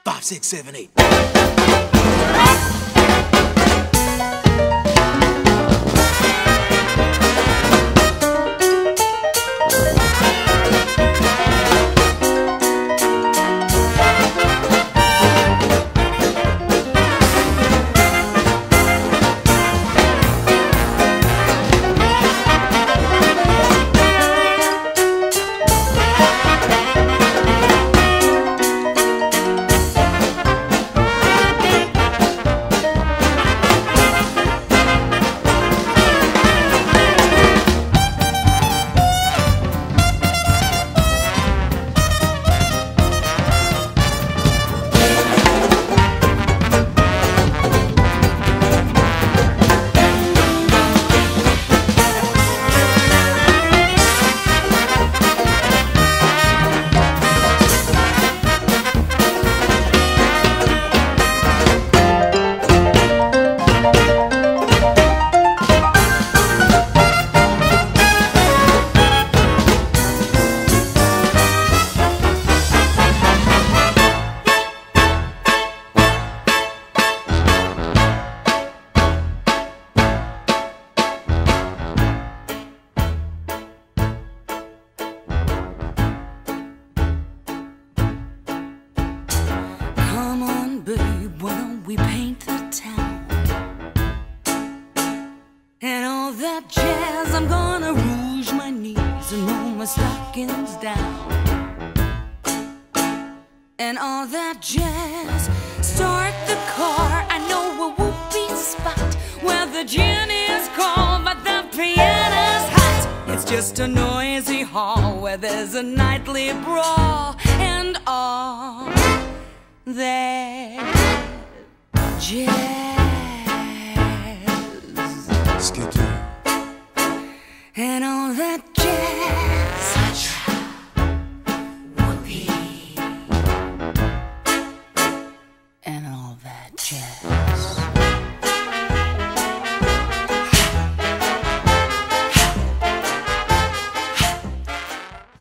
5, 6, 7, 8. And all that jazz. Start the car. I know a whoopee spot where the gin is cold but the piano's hot. It's just a noisy hall where there's a nightly brawl. And all that jazz.